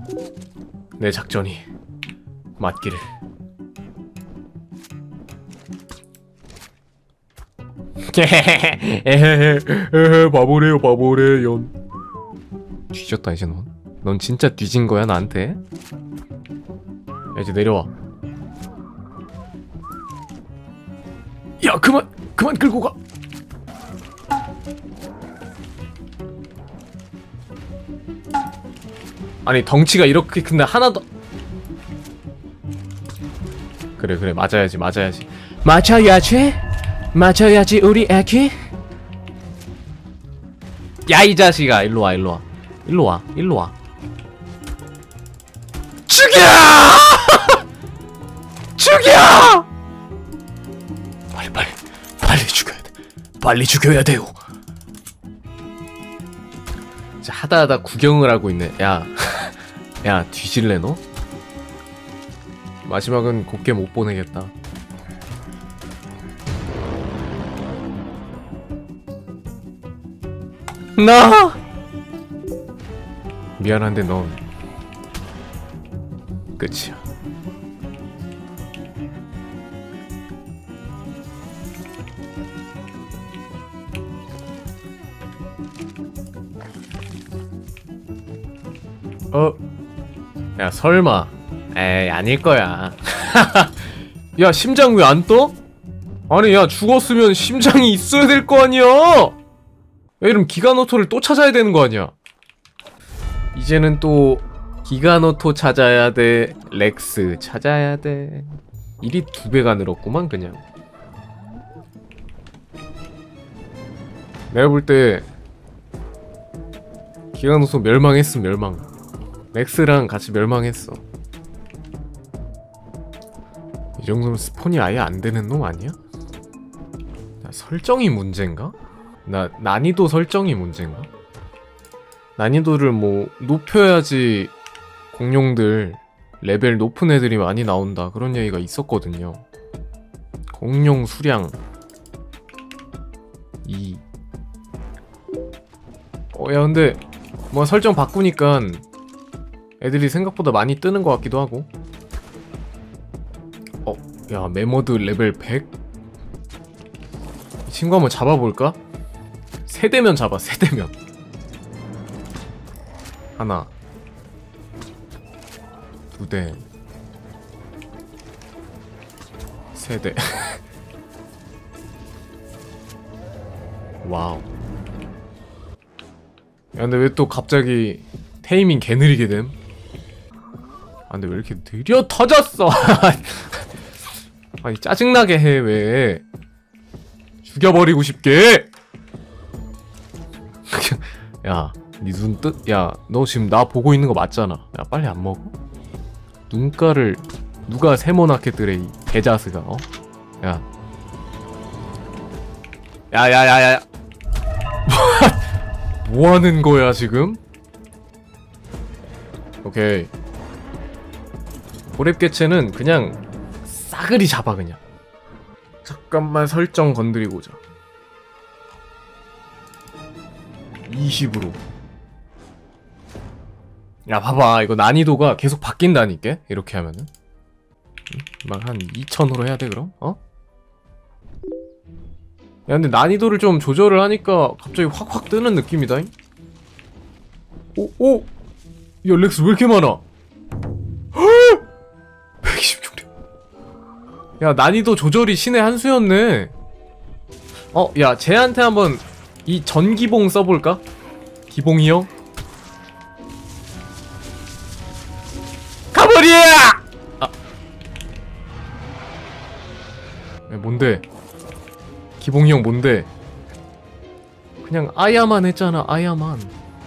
내 작전이 맞기를. 에헤헤 바보래요 바보래요. 뒤졌다 이제 넌. 넌 진짜 뒤진 거야 나한테? 야 이제 내려와. 야 그만 끌고 가. 아니 덩치가 이렇게 큰데 하나도. 그래 맞아야지 우리 애기. 야 이 자식아 일로와 죽여 죽여. 빨리 죽여야 돼요. 하다 구경을 하고 있네. 야 뒤질래 너? 마지막은 곱게 못 보내겠다. 나 미안한데 넌 끝이야. 야 설마. 에이 아닐 거야. 야 심장 왜 안 떠? 아니 야 죽었으면 심장이 있어야 될 거 아니야. 야 이러면 기가노토를 또 찾아야 되는 거 아니야. 이제는 또 기가노토 찾아야 돼. 렉스 찾아야 돼. 일이 2배가 늘었구만 그냥. 내가 볼 때 기가노토 멸망했음. 렉스랑 같이 멸망했어. 이 정도면 스폰이 아예 안 되는 놈 아니야? 설정이 문제인가? 난이도 설정이 문제인가? 난이도를 뭐 높여야지 공룡들 레벨 높은 애들이 많이 나온다 그런 얘기가 있었거든요. 공룡 수량 2. 야 근데 뭐 설정 바꾸니까 애들이 생각보다 많이 뜨는 것 같기도 하고. 야 메모드 레벨 100? 이 친구 한번 잡아볼까? 세대면 잡아. 세대면 하나 2대 3대. 와우. 야 근데 왜 또 갑자기 테이밍 개느리게 됨? 아 근데 왜 이렇게 느려 터졌어. 아니 짜증나게 해 왜. 죽여버리고 싶게. 야 니 눈 뜨.. 야 너 지금 나 보고 있는 거 맞잖아. 야 빨리 안 먹어? 눈가를 누가 세모나게 뜨래 이 개자스가. 야 야야야야. 뭐하는 거야 지금? 오케이. 고렙개체는 그냥 싸그리 잡아 그냥. 잠깐만 설정 건드리고자. 20으로. 야 봐봐 이거 난이도가 계속 바뀐다니까 이렇게 하면은. 막 한 2000으로 해야 돼 그럼? 야 근데 난이도를 좀 조절을 하니까 갑자기 확확 뜨는 느낌이다. 오! 야 렉스 왜 이렇게 많아? 126렙. 야 난이도 조절이 신의 한 수였네. 야 쟤한테 한번 이 전기봉 써볼까? 기봉이 형? 가버리야! 야, 뭔데? 기봉이 형 뭔데? 그냥 아야만 했잖아. 아야만.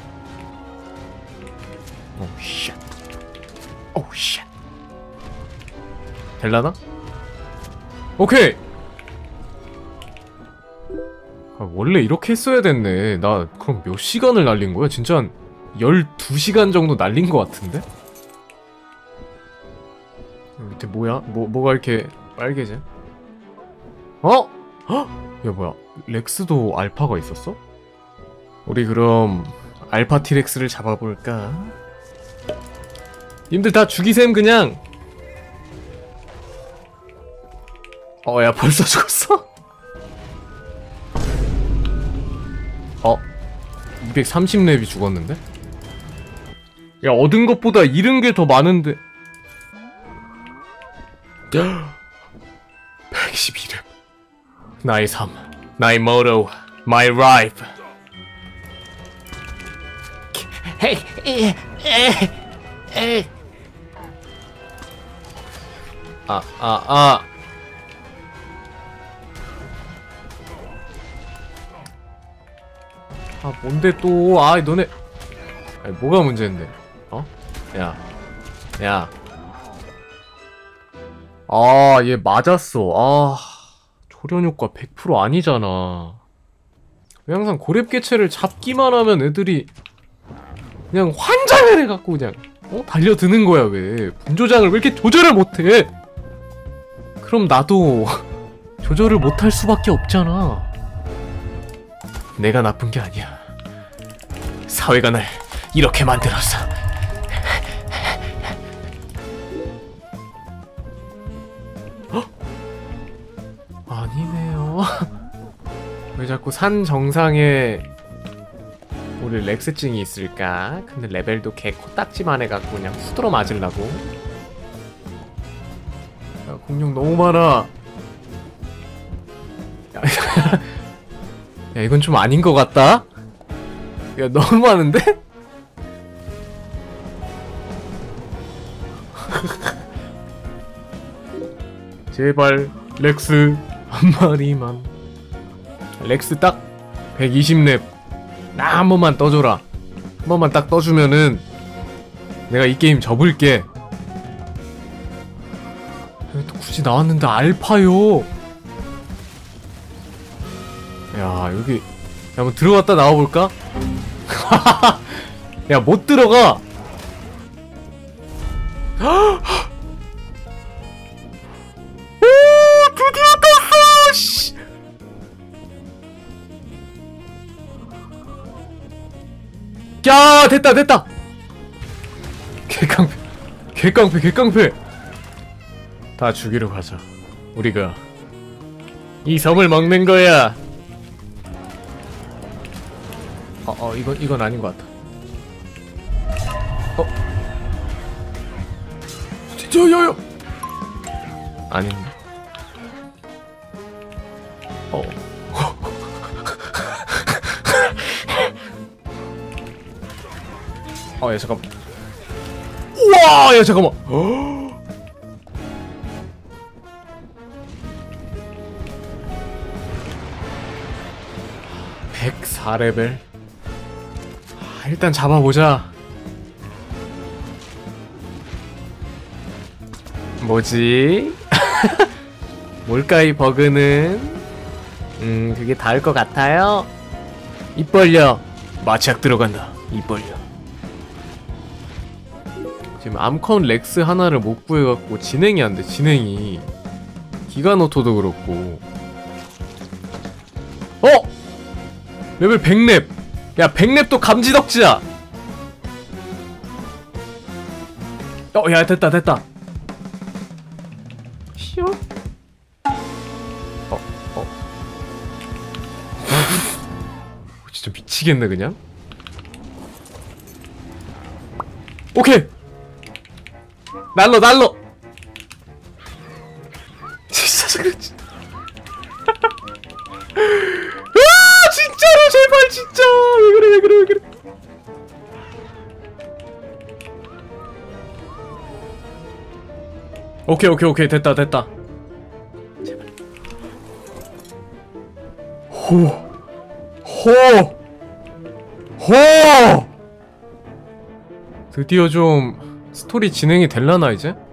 오 쉣. 될라나? 오케이. 원래 이렇게 했어야 됐네. 나 그럼 몇 시간을 날린 거야? 진짜 한 12시간 정도 날린 거 같은데? 밑에 뭐야? 뭐가 이렇게 빨개져? 헉! 야 뭐야 렉스도 알파가 있었어? 우리 그럼 알파 티렉스를 잡아볼까? 님들 다 죽이셈 그냥. 야 벌써 죽었어? 230렙이 죽었는데? 야 얻은 것보다 잃은 게 더 많은데. 112렙. 나의 삶, 나의 motto, my life. 뭔데 또. 너네. 아니 뭐가 문제인데? 야. 얘 맞았어. 조련 효과 100% 아니잖아. 왜 항상 고렙개체를 잡기만 하면 애들이 그냥 환장을 해갖고 그냥 달려드는 거야. 왜 분조장을 왜 이렇게 조절을 못해? 그럼 나도 조절을 못할 수밖에 없잖아. 내가 나쁜 게 아니야. 사회가 날 이렇게 만들었어. 아니네요. 왜 자꾸 산 정상에 우리 렉스증이 있을까? 근데 레벨도 개 코딱지만 해갖고 그냥 후드러 맞으려고. 야, 공룡 너무 많아. 야, 이건 좀 아닌 것 같다? 야, 너무 많은데? 제발 렉스 한 마리만. 렉스 딱 120렙 나 한 번만 떠줘라. 한 번만 딱 떠주면은 내가 이 게임 접을게. 왜 또 굳이 나왔는데 알파요? 야 여기 한번 들어갔다 나와볼까? 야 못 들어가. 오 드디어 떴어. 씨. 야 됐다. 개깡패. 다 죽이러 가자. 우리가 이 섬을 먹는 거야. 이건 아닌 것 같아. 진짜 야야. 아닌데. 야 잠깐만. 우와 야 잠깐만. 104레벨. 일단 잡아보자. 뭐지? 뭘까 이 버그는? 그게 다일 것 같아요? 입 벌려. 마취약 들어간다. 입 벌려. 지금 암컨 렉스 하나를 못 구해갖고 진행이 안 돼. 진행이. 기가노토도 그렇고. 레벨 100렙. 야 100렙도 감지덕지야. 야 됐다. 히어? 진짜 미치겠네 그냥. 오케이. 날러. 진짜 그렇지. 진짜로 제발 진짜. 왜 그래. 오케이 됐다. 제발. 호. 드디어 좀 스토리 진행이 될라나 이제?